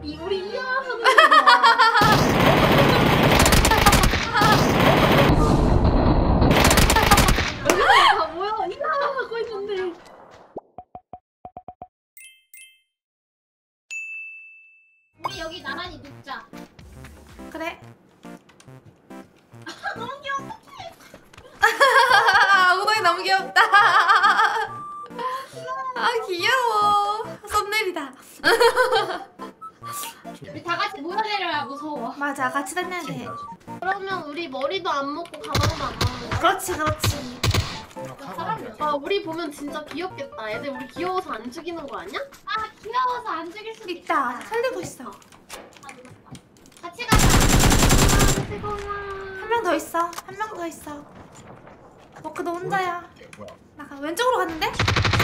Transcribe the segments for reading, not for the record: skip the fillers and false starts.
우리 이야 하는 여기서 다 모여 이야 하고 있는데. 우리 여기 나란히 눕자. 그래. 너무 귀여워. 엉덩이 너무 귀엽다. 아 귀여워. 썸네일이다. 우리 다 같이 몰아내려야 무서워. 맞아, 같이 다녀야 돼. 그러면 우리 머리도 안 먹고 가방도 안 먹는 거야? 그렇지, 그렇지. 아 우리 보면 진짜 귀엽겠다. 애들 우리 귀여워서 안 죽이는 거 아니야? 아 귀여워서 안 죽일 수도 있다. 있다. 살리고 있어. 같이 가자. 뜨거워. 한 명 더 있어. 한 명 더 있어. 머크 너 혼자야. 뭐야? 나가 왼쪽으로 갔는데?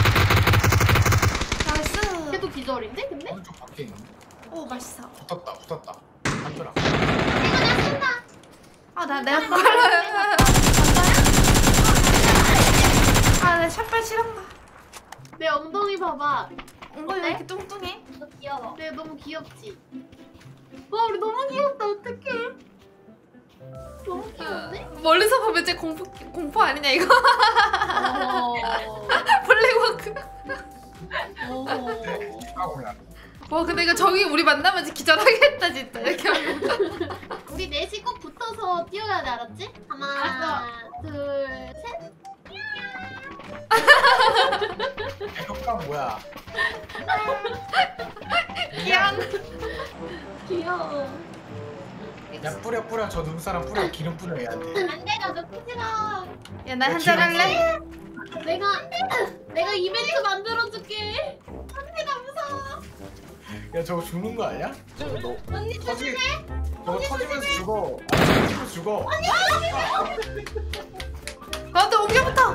나이스. 걔도 기절인데 근데? 오른쪽 밖에 있는데? 오 맛있어. 붙었다. 한줄아. 이거 나 쏜다. 아 나 내가 걸어. 아내 샷발 실한가? 내 엉덩이 봐봐. 엉덩이 왜 이렇게 뚱뚱해? 이거 귀여워. 내 너무 귀엽지? 와 우리 너무 귀엽다. 어떡해? 너무 귀여운데? 멀리서 보면 진짜 공포 아니냐 이거? 어... 블랙워크. 아고야. 와 근데 이거 저기 우리 만나면 진짜 기절하겠다 진짜 이렇게 하면. 우리 넷이 꼭 붙어서 뛰어야 돼 알았지? 하나 둘 셋. 효과 뭐야? 미안. 귀여워. 야 뿌려 저 눈사람 뿌려 기름 뿌려 얘한테. 안 돼, 나 놓기 싫어. 야나 한잔 할래? 내가 이벤트 만들어줄게. 언니 나 무서워. 야 저거 죽는 거 아니야? 저거 너 언니 터지 조심해. 저거 터지면서 죽어. 터지면서 죽어. 나한테 옮겨붙어.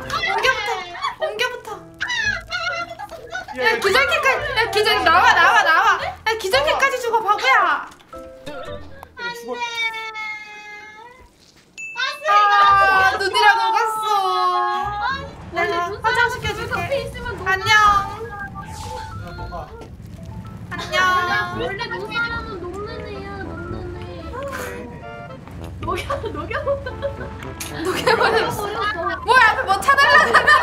야 기절캐까지. 야 기절 나와. 야 기절캐까지 죽어 바보야. 죽어. 아 눈이라 녹았어. 내가 화장시켜줄게. 안녕. 야 너가. 안녕. 원래 눈사람은 녹는 애야. 녹는 애. 녹여. 녹여버렸어. 뭐야 앞에 뭐 차달라잖아.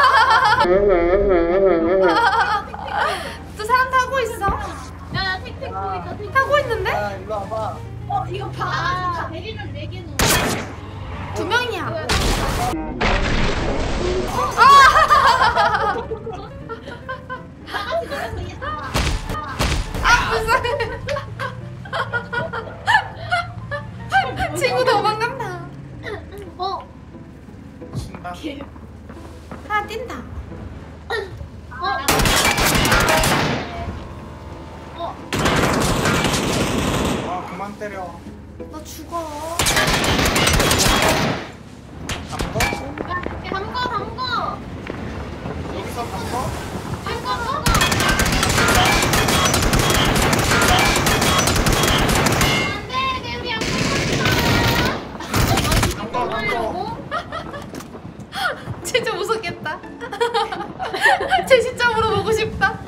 또 사람 타고 있어? 야 택 보이다. 택. 타고 있는데? 야 일로 와봐. 이거 봐. 대리를 4개 놓은. 2명이야. 나같이 놀아서 얘 나와. 아 불쌍해. 친구 도망간다. 신나. 하나 뛴다. 아 그만 때려. 너 죽어. 담궈? 담궈. 여기서 담궈? 안돼, 내 우리 안 담궈. 진짜 무섭겠다. 제 시점으로 보고 싶다.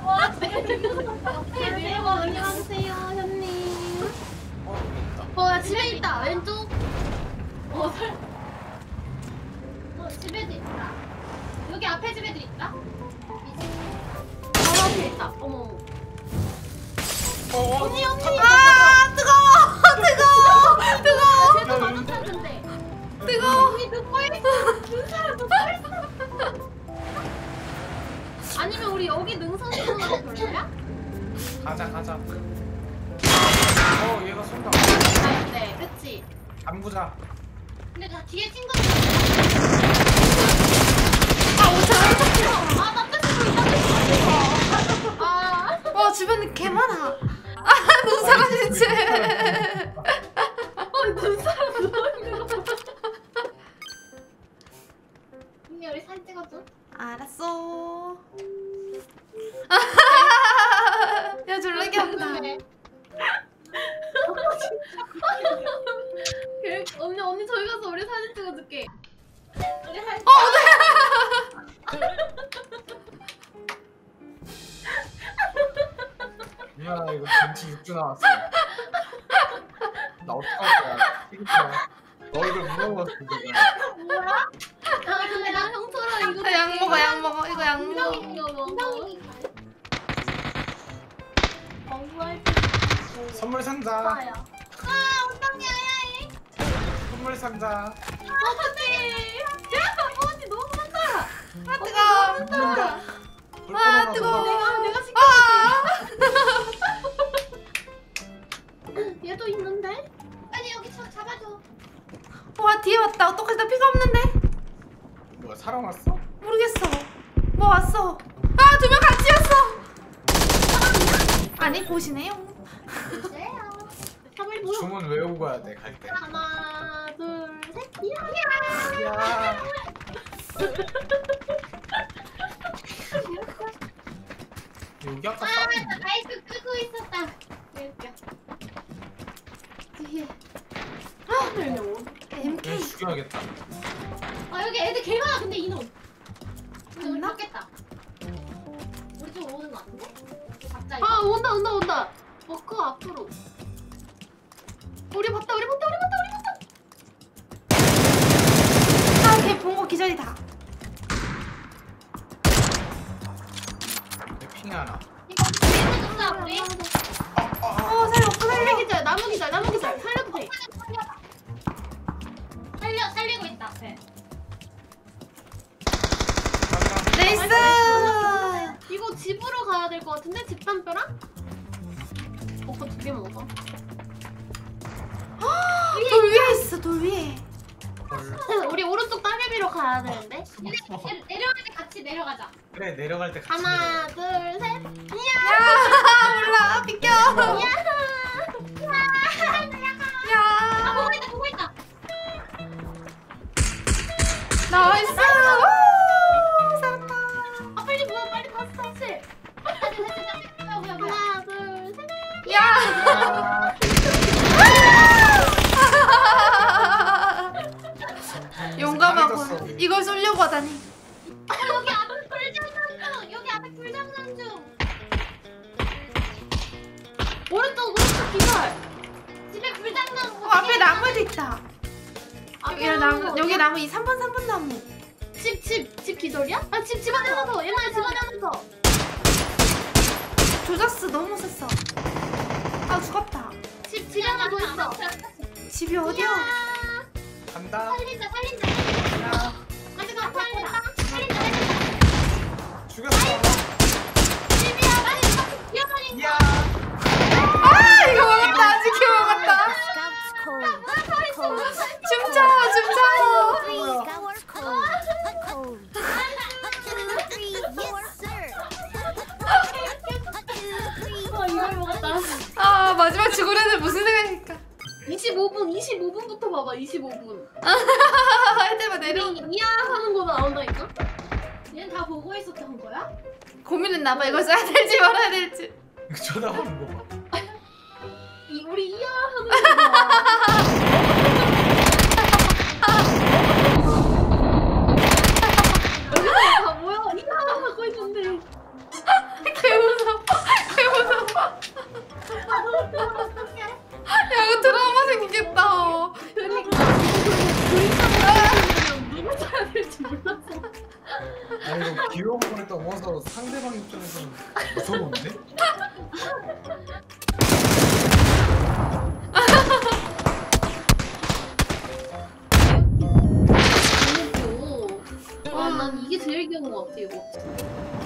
내려가 안녕하세요 현님. 야 집에 있다. 왼쪽. 집에도 있다. 여기 앞에 집에도 있다. 바로 앞에 있다. 어머. 언니. 아 뜨거워. 쟤도 따뜻한데. 뜨거워. 언니 듣고 있어. 눈사람 듣고 있어. 아니면 우리 여기 능선 쓰는 거 별로야? 가자. 얘가 쏜다. 네, 그치. 담그자. 근데 나 뒤에 친구들. 아, 나 뜻이 있다. 아, 와 주변에 개 많아. 아 눈사람 진짜. 눈사람 누워있는 거. 언니 우리 사진 찍어줘. 알았어. 야 졸라 귀엽다. 그래, 언니 저기 가서 우리 사진 찍어줄게. 우리 할. 미안하다 이거 전치 6주 나왔어. 나 어떡할 거야. 이거야. 너 이걸 물어봤어 내가. 뭐야? 아 근데 나 형처럼 이거 약 먹어 약 먹어 이거 약 먹어. 엉덩이 이거 엉덩이 엉덩이 선물 상자. 좋아요. 아 엉덩이 아야해. 선물 상자. 어떡해. 야 뭐지 너무 많다. 아 뜨거. 먹는다. 아 뜨거. 내가 시켜. 아. 얘도 있는데? 아니 여기 저 잡아줘. 와 뒤에 왔다. 어떡하지 나 피가 없는데. 뭐야 사람 왔어? 모르겠어. 뭐 왔어. 아 두 명 같이 왔어. 아니 보시네요. 보세요. 잡을 보여. 주문 외우고 가야 돼 갈 때. 하나 둘 셋. 야. 야. 여기 아까 아, 싸웠는데? 나 마이크 끄고 있었다. 웃겨. 뒤에. 얘 MK. 죽여야겠다. 아 여기 애들 개 많아. 근데 이놈. 근데 우리 있나? 바뀌었다. 우리 쪽으로 오는 거 같은데? 갑자기. 아 온다. 워커 앞으로. 우리 봤다. 아걔 본 거 기절이다. 내 핑이 하나. 이거 뒤에서 쏜다 우리. 살려. 기절. 나무 기절. 살려도 돼. 살리고 있다. 앞에. 레이스. 이거 집으로 가야 될 것 같은데 집담벼랑? 워커 2개 먹어. 돌 위에 있어 돌 위에. 우리 오른쪽 따개비로 가야 되는데. 내려갈 때 같이 내려가자. 그래 내려갈 때 같이 하나, 둘, 셋. 야 몰라 비켜. 아 야 보고 있다. 나이스. 오, 살았다. 아 빨리 모여. 빨리 다시. 뭐야. 하나, 둘, 셋. 야. 용감하고 이걸 쏠려고 하다니. 여기 앞에 불장난 중. 여기 앞에 불장난 중. 오른쪽 기절. 집에 불장난. 앞에 나무에도 있다. 앞에 여기 나무 이 3번 나무. 집 기절이야? 아 집 안에 가서 옛날에 집 안에 가서. 조졌어 너무 셌어. 아 죽었다. 집 안에 뭐 있어? 집이 어디야? 간다. 살린다. 야. 아직 안 살린다. 살린다. 죽였어. 집이야. 빨리 뛰어버린. 야. 아 이거 먹었다. 지켜 먹었다. Scouts code. Code. 춤춰. Scout code. Code. 1, 2, 3, yes sir. 1, 2, 3. 이걸 먹었다. 아 마지막 죽을 애들 무슨 생각일까? 25분부터 봐봐. 25분. 할 때마다 내려. 이야 하는 거 나온다니까. 얘는 다 보고 있었던 거야? 고민했나봐. 이걸 써야 될지 말아야 될지. 이거 쳐다보는 거 봐. 우리 이야 하는 거 봐. 여기서 다 뭐야? 이야 하고 있는데. 개 무서워. 야 이거 트라우마 생기겠다. 그러니까 누구 쳐야 될지 몰랐어. 아니 이거 귀여운 거를 넘어서 상대방 입장에서는 무서운데? 와, 난 이게 제일 귀여운 것 같아, 이거.